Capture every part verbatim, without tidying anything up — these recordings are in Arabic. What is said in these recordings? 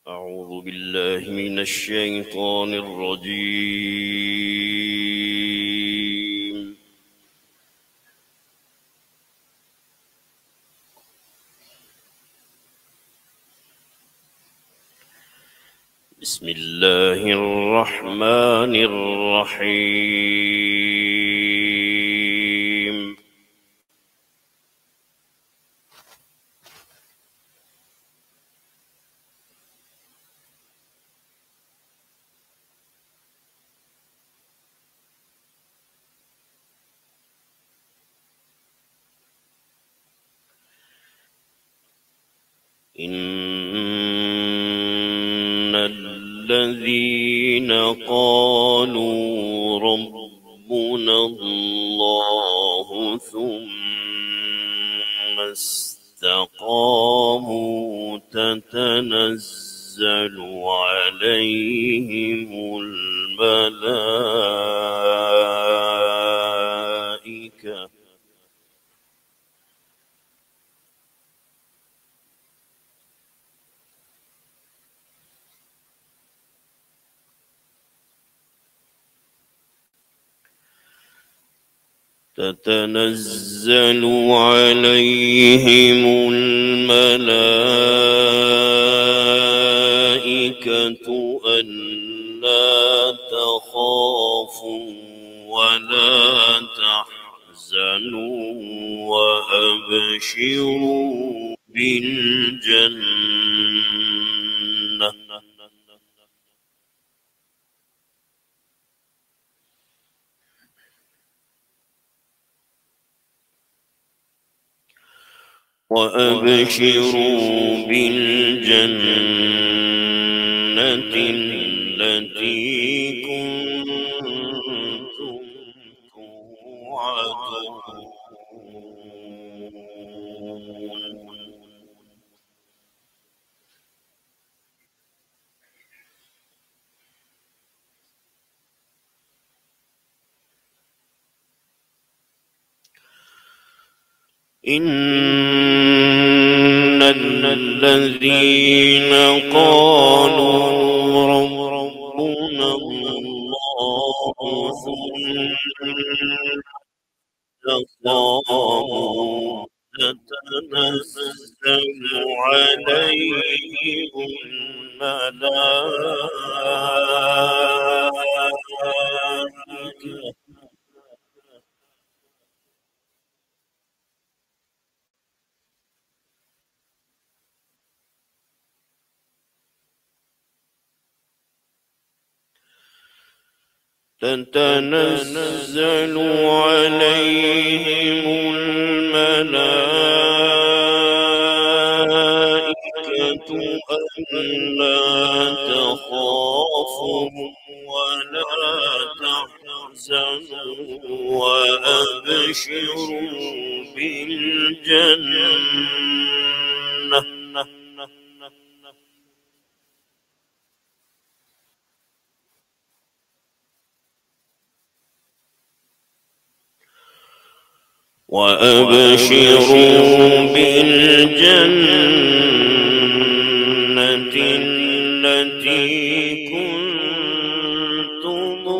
أعوذ بالله من الشيطان الرجيم. بسم الله الرحمن الرحيم. إن الذين قالوا ربنا الله ثم استقاموا تتنزل عليهم الملائكة تتنزل عليهم الملائكة ألا تخافوا ولا تحزنوا وأبشروا بالجنة وأبشروا بالجنة التي كنتم توعدون. إن الذين قالوا ربنا الله ثم استقاموا تتنزل عليهم الملائكة تتنزل عليهم الملائكة ألا تخافوا ولا تحزنوا وأبشروا بالجنة وأبشروا بالجنة التي كنتم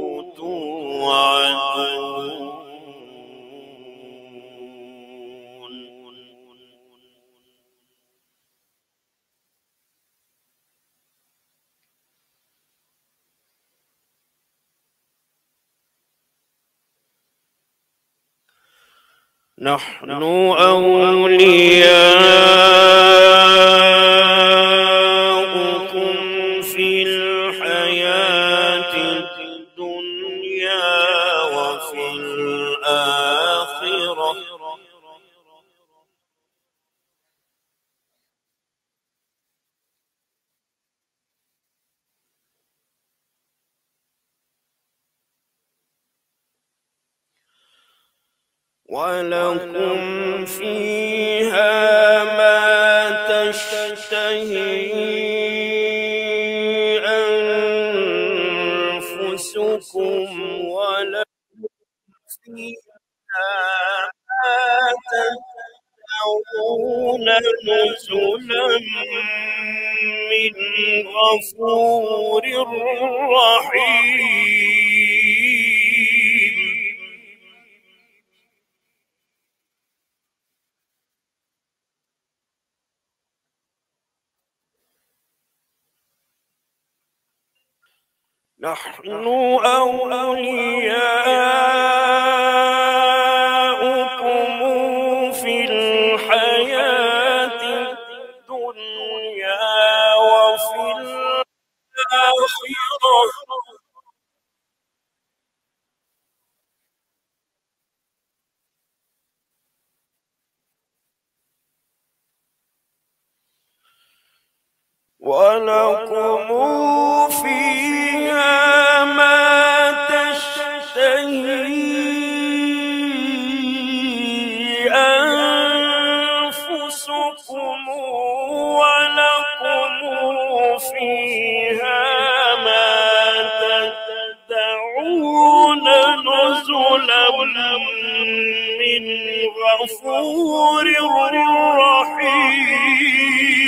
توعدون. نحن أولياؤكم في الحياة الدنيا وفي الآخرة ولكم فيها ما تشتهي أنفسكم ولكم فيها ما تدعون نزلا من غفور رحيم. نحن أولياؤكم في الحياة الدنيا وفي الآخرة ولكم فيها ما تشتهي أنفسكم ولكم فيها ما تدعون نزلا من غفور رحيم.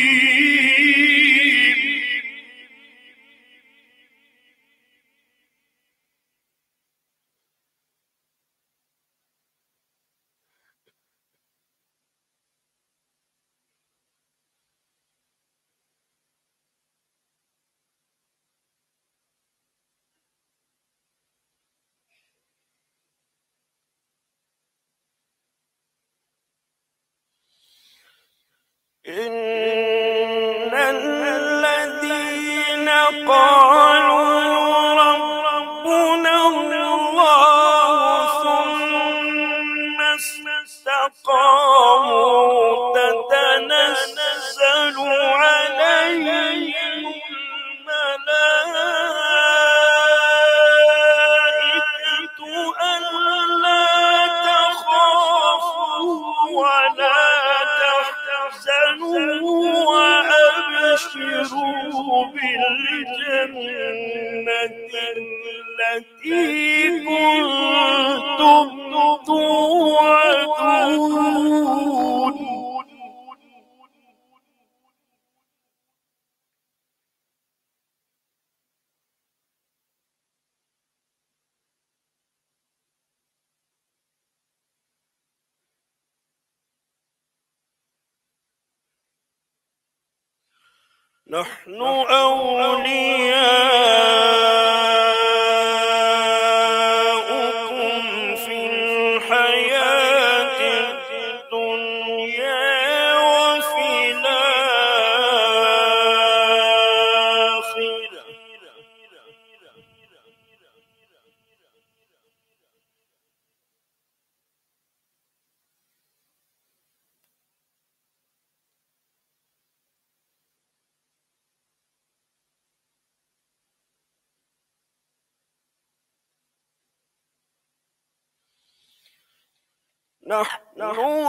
إن الذين قالوا ربنا الله ثم استقاموا تتنزل عليهم الملائكة ألا تخافوا ولا وأبشروا بالجنة التي كنتم توعدون. نحن أولياؤكم في الحياة الدنيا وفي الآخرة نحن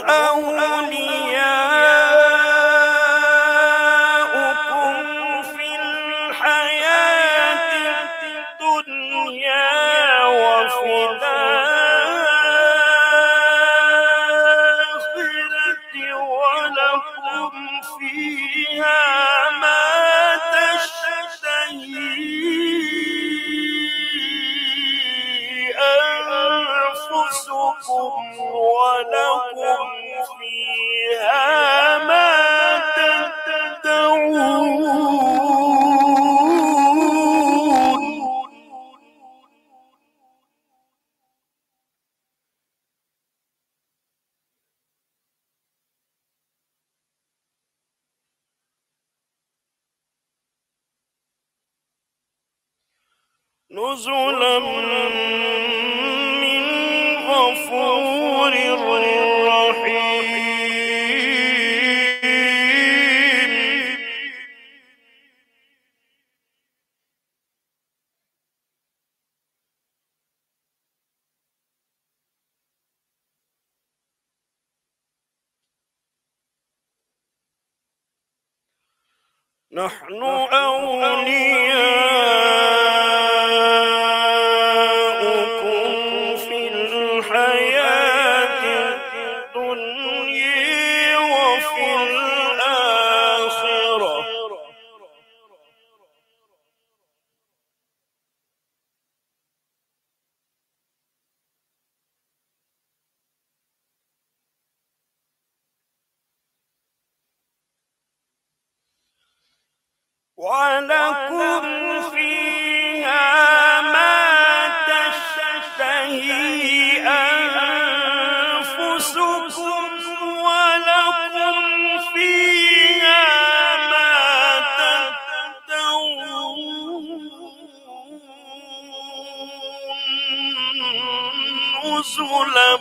أولياؤكم في الحياة الدنيا وفي الآخرة ولكم فيها ما تشتهي أنفسكم ولكم فيها ما تدعون. نزلا من غفور رحيم. نحن أولياؤكم في الحياة الدنيا وفي الآخرة ولكم فيها ما تشتهي أنفسكم ولكم فيها ما تدعون نزلا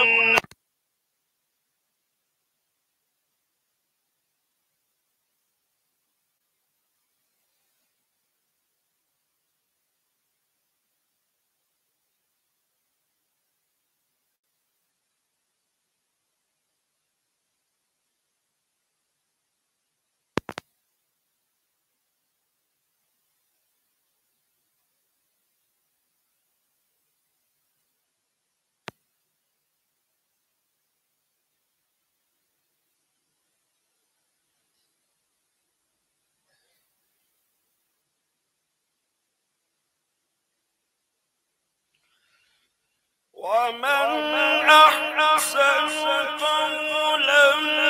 ومن أحسن قولا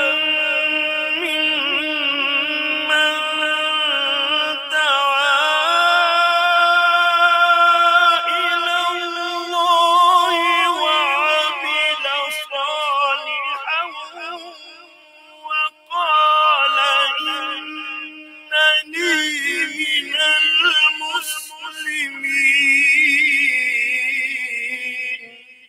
ممن دعا إلى الله وعمل صالحا وقال إنني من المسلمين.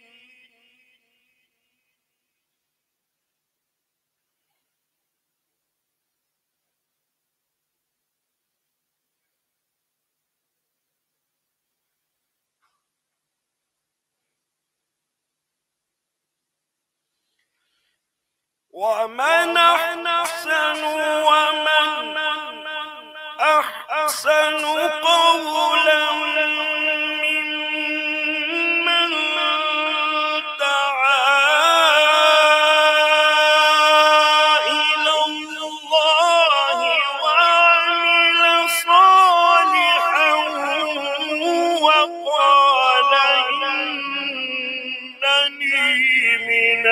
ومن أحسن ومن أحسن قولا ممن دعا إلى الله وعمل صالحا وقال إنني من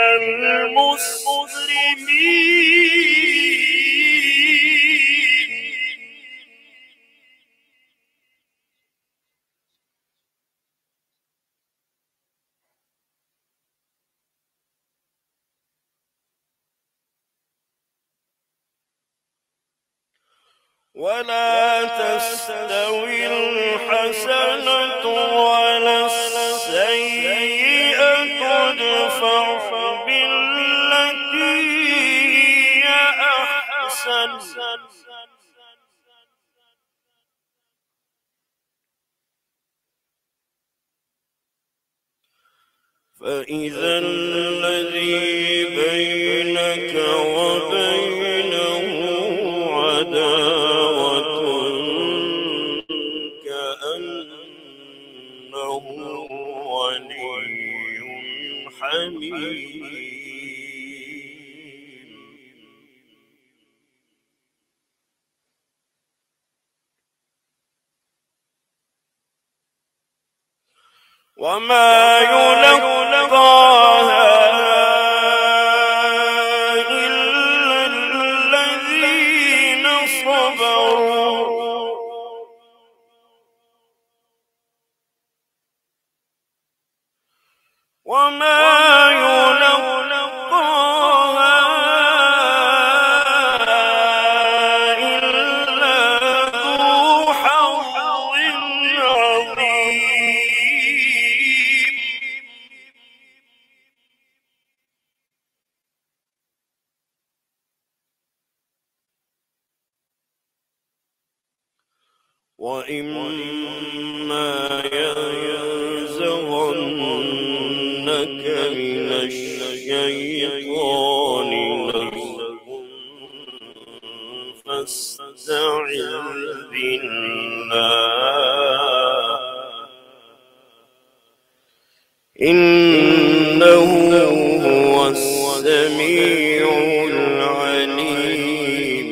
المسلمين. ولا تستوي الحسنة ولا السيئة ادفع بالتي هي أحسن فإذا الذي بينك وبينه عداوة كأنه ولي حميم. وما يلقاها إلا الذين صبروا وما يلقاها إلا ذو حظ عظيم. وإما ينزغنك من الشيطان نزغ فاستعذ بالله إنه هو السميع العليم.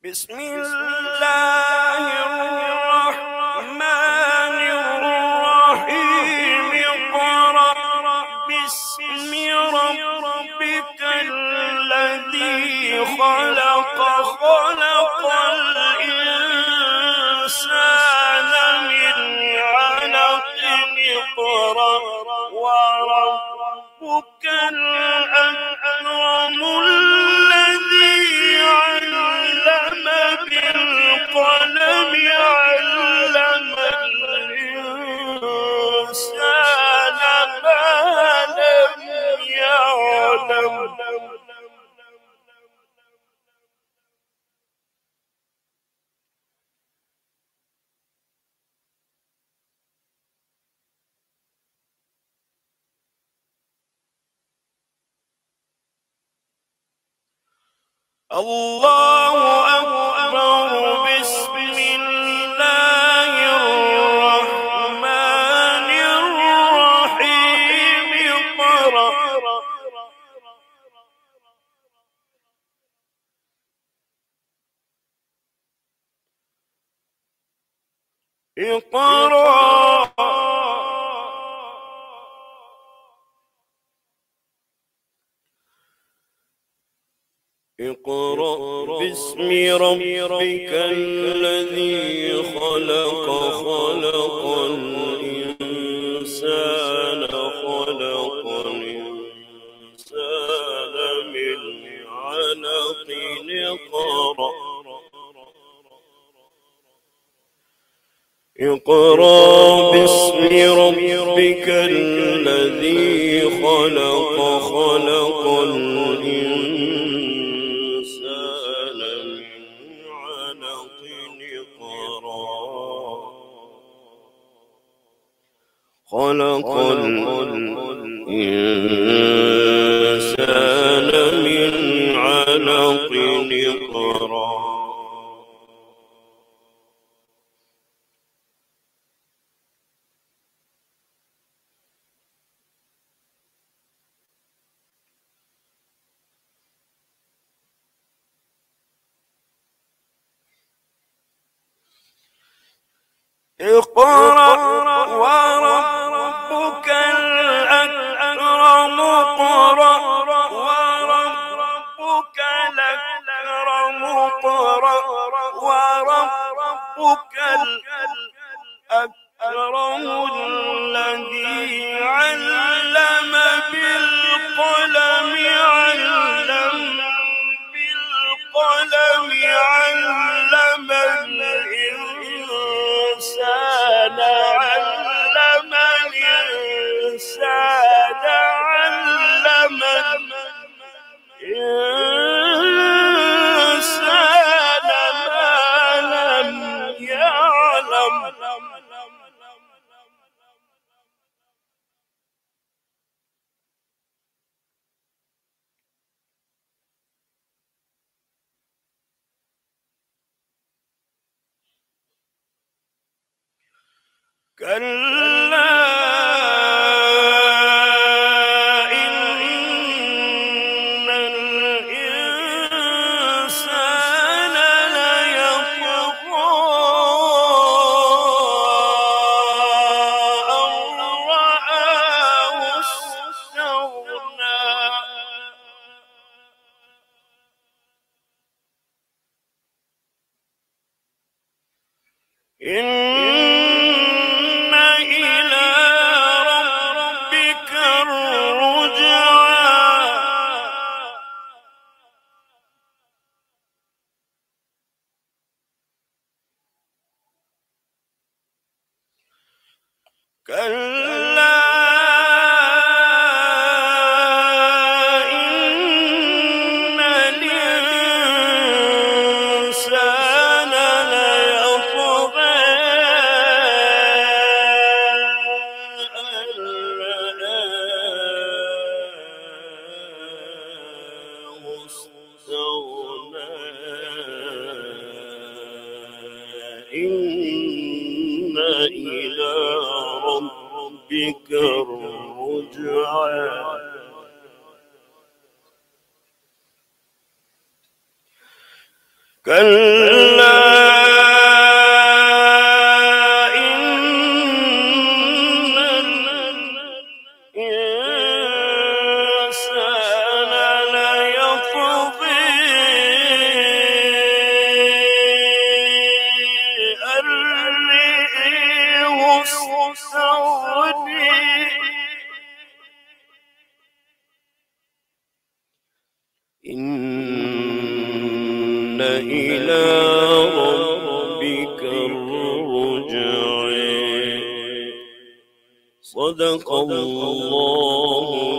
بسم الله الرحمن الرحيم اقرأ باسم ربك الذي خلق خلق الإنسان من علق اقرأ وربك الأكرم الذي علم بالقلم علم الإنسان ما لم يعلم. الله أكبر. بسم الله الرحمن الرحيم اقرأ اقرأ اقرأ باسم ربك الذي خلق خلق الإنسان خلق الإنسان من علق اقرأ اقرأ باسم ربك الذي خلق خلق الإنسان من علق اقرأ خلق الإنسان من علق اقرأ. اقرأ وربك الأكرم اقرأ وربك الأكرم اقرأ وربك الأكرم الذي علم بالقلم علم بالقلم علم الإنسان علم الإنسان علم الإنسان ما لم يعلم. كلا إن الإنسان ليطغى أن رآه استغنى. إن كلا إن الإنسان ليطغى أن رآه استغنى. إن إلى ربك الرجعى. كلا إن الإنسان ليطغى أن رآه استغنى إن إلى ربك الرجعى. صدق الله